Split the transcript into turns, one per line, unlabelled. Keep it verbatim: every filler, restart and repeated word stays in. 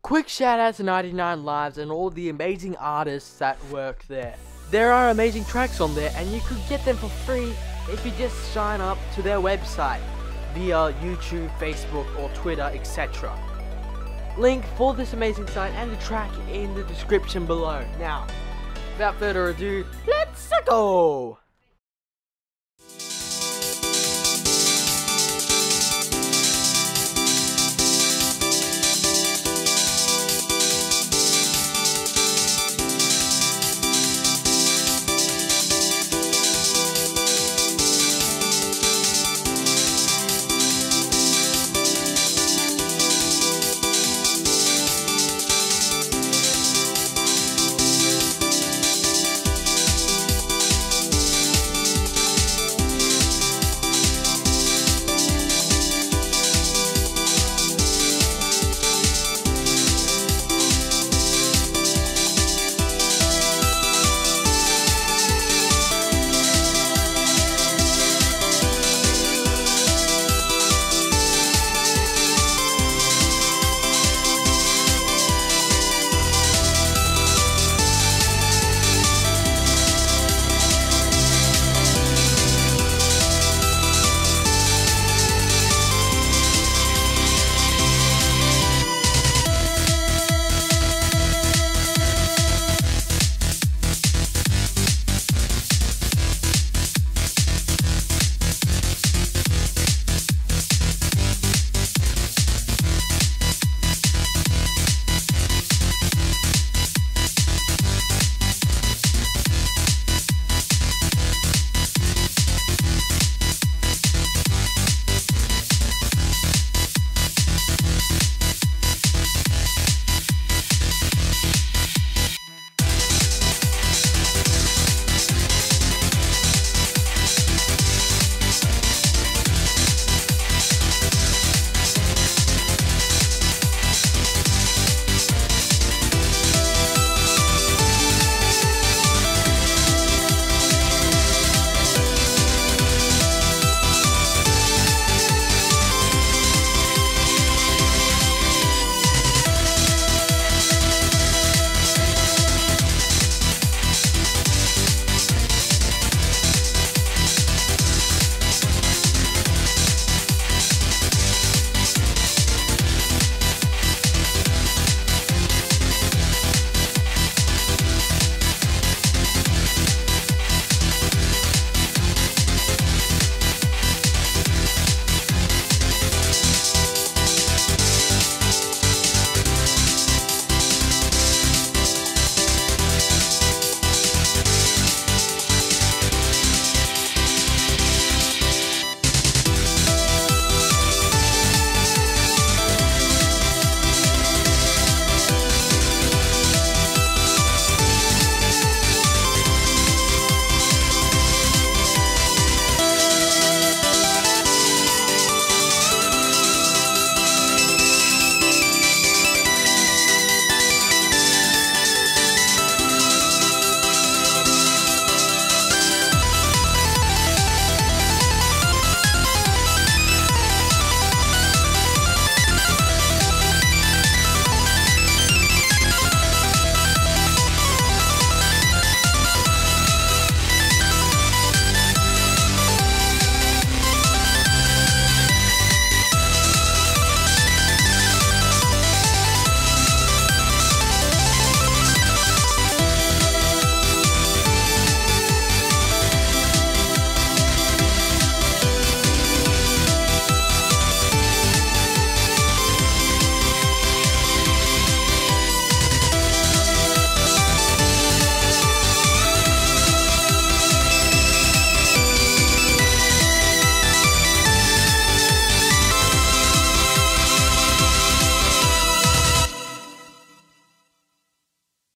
quick shout out to ninety-nine Lives and all the amazing artists that work there. There are amazing tracks on there and you could get them for free if you just sign up to their website via YouTube, Facebook or Twitter, et cetera. Link for this amazing site and the track in the description below. Now, without further ado, let's go!